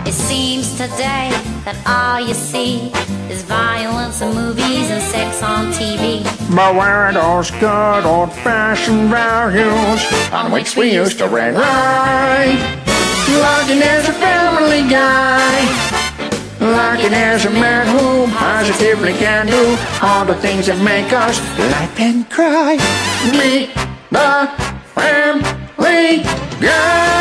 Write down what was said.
It seems today that all you see is violence in movies and sex on TV. But where are those good old-fashioned values on which we used to rely? Lucky there's a family guy, lucky there's a man who positively can do all the things that make us laugh and cry. Meet the Family Guy.